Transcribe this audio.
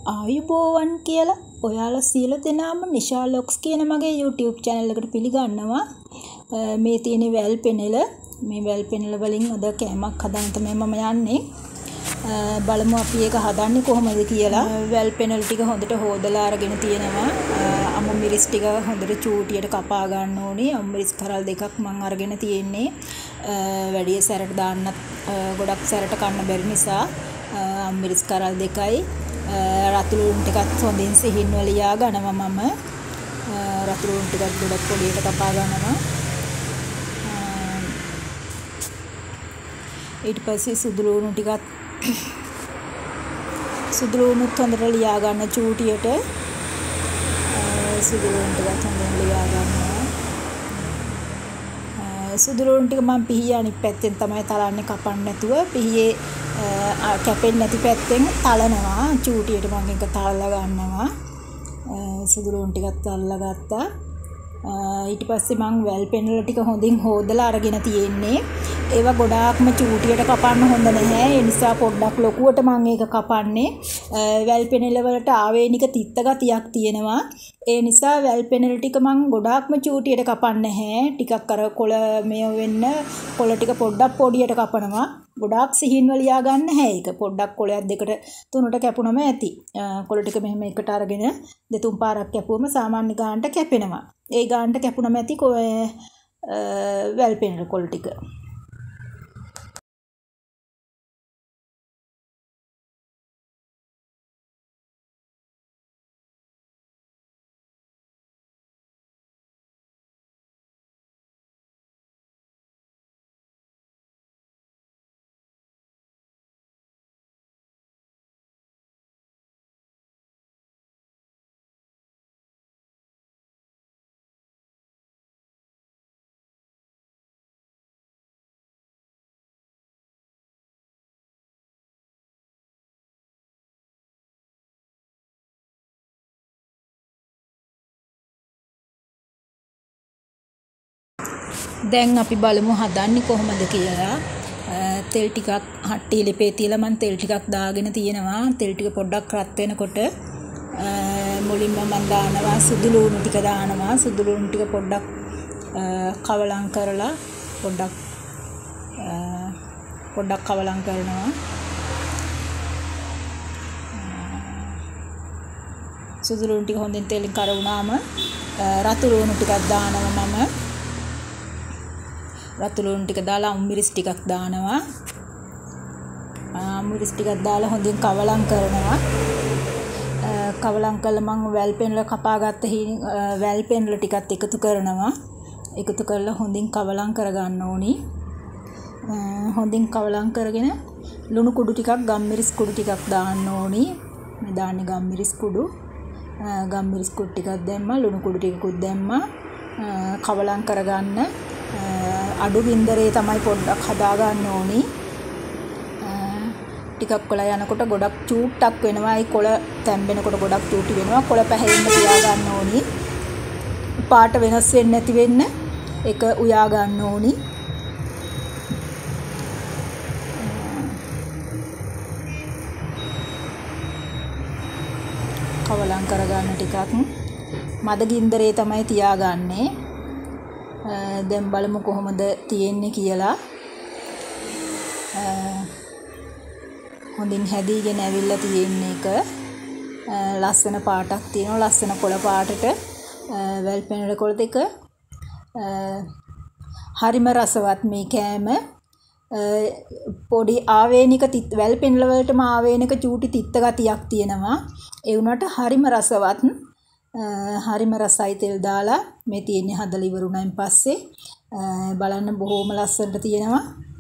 ආයුබෝවන් කියලා ඔයාලා සියලු දෙනාම නිෂා ලොක්ස් කියන මගේ YouTube channel එකට පිළිගන්නවා. මේ තියෙන වැල් පෙනෙල මේ වැල් පෙනෙල වලින් අද කෑමක් හදන්න තමයි මම යන්නේ. බලමු අපි ඒක හදන්නේ කොහොමද කියලා. වැල් පෙනෙල ටික හොඳට හොදලා අරගෙන තියෙනවා. අමු මිරිස් ටික හොඳට චූටියට කපා ගන්න ඕනේ. අමු මිරිස් කරල් දෙකක් මම අරගෙන තියෙන්නේ. වැඩි සැරට දාන්නත් ගොඩක් සැරට කන්න බැරි නිසා අමු මිරිස් කරල් දෙකයි රතු ලුණු ටිකත් හොඳින් සිහින්ව ලියා ගන්නවා මම. රතු ලුණු ටිකත් ගොඩක් පොඩියට කපා ගන්නවා. ඊට පස්සේ සුදු ලුණු ටිකත් සුදු ලුණුත් හොඳට ලියා ගන්න චූටියට. සුදු ලුණු ටිකත් හොඳින් ලියා ගන්නවා. සුදු ලුණු ටික මම පිහිය අනිත් පැත්තෙන් තමයි තලන්නේ කපන්න නැතුව. පිහියේ කැපෙන්නේ නැති පැත්තෙන් තලනවා. චූටියට මම එක තලලා ගන්නවා. සුදු ලුණු ටිකත් තලලා ගත්තා. ඊට පස්සේ මම වැල් පෙනෙල ටික හොඳින් හොදලා අරගෙන තියෙන්නේ. ඒවා ගොඩාක්ම චූටියට කපන්න හොඳ නැහැ. ඒ නිසා පොඩ්ඩක් ලොකුවට මම ඒක කපන්නේ. වැල් පෙනෙල වලට ආවේනික තිත්ත ගතියක් තියෙනවා. ඒ නිසා වැල් පෙනෙල ටික මම ගොඩාක්ම චූටියට කපන්නේ නැහැ. ටිකක් අර කොළ මේ වෙන්න කොළ ටික පොඩ්ඩක් පොඩියට කපනවා. ගොඩාක් සිහින්ව ලියා ගන්න නැහැ ඒක. පොඩ්ඩක් කොළයක් දෙකට තුනට කැපුණම ඇති. කොළ ටික මෙහෙම එකට අරගෙන දෙතුන් පාරක් කැපුවම සාමාන්‍ය ගානට කැපෙනවා. ඒ ගානට කැපුණම ඇති වැල් පෙනෙල කොළ ටික. දැන් අපි බලමු හදන්නේ කොහොමද කියලා. තෙල් ටිකක් හට්ටි ලිපේ තියලා මම තෙල් ටිකක් දාගෙන තියෙනවා. තෙල් ටික පොඩ්ඩක් රත් වෙනකොට මුලින්ම මම දානවා සුදු ලුණු ටික දානවා. සුදු ලුණු ටික පොඩ්ඩක් කවලම් කරලා පොඩ්ඩක් කවලම් කරනවා. සුදු ලුණු ටික හොඳින් තෙලින් කර වුණාම රතු ලුණු ටිකක් දානවා මම. රතු ලුණු ටික දාලා අමු මිරිස් ටිකක් දානවා. අමු මිරිස් ටිකක් දාලා හොඳින් කවලම් කරනවා. කවලම් කළා මම වැල් පෙනෙල කපාගත්ත වැල් පෙනෙල ටිකත් එකතු කරනවා. එකතු කරලා හොඳින් කවලම් කරගන්න ඕනි. හොඳින් කවලම් කරගෙන ලුණු කුඩු ටිකක් ගම්මිරිස් කුඩු ටිකක් දාන්න ඕනි. මේ දාන්නේ ගම්මිරිස් කුඩු. ගම්මිරිස් කුඩු ටිකක් දැම්මා. ලුණු කුඩු ටිකකුත් දැම්මා. කවලම් කරගන්න. අඩු ගින්දරේ තමයි පොඩ්ඩක් හදා ගන්න ඕනි. ටිකක් කොළ යනකොට ගොඩක් චූට්ටක් වෙනවා. ඒ කොළ තැම්බෙනකොට ගොඩක් චූටි වෙනවා. කොළ පැහැෙන්න තියා ගන්න ඕනි. පාට වෙනස් වෙන්නේ නැති වෙන්න ඒක උයා ගන්න ඕනි. කවලම් කරගන්න ටිකක් මද ගින්දරේ තමයි තියාගන්නේ. දැන් බලමු කොහොමද තියෙන්නේ කියලා. හොඳින් හැදීගෙන ඇවිල්ලා තියෙන එක. ලස්සන පාටක් තියෙනවා. ලස්සන කොළ පාටට වැල් පෙනෙල කොළ දෙක. හරිම රසවත් මේ කෑම. පොඩි ආවේනික වැල් පෙනෙල වලටම ආවේනික චූටි තිත්ත ගතියක් තියෙනවා. ඒ වුණාට හරිම රසවත්. හරිම රසයි තෙල් දාලා මේ තියෙන්නේ හදලා ඉවරුණායින් පස්සේ බලන්න බොහොම ලස්සනට තියෙනවා.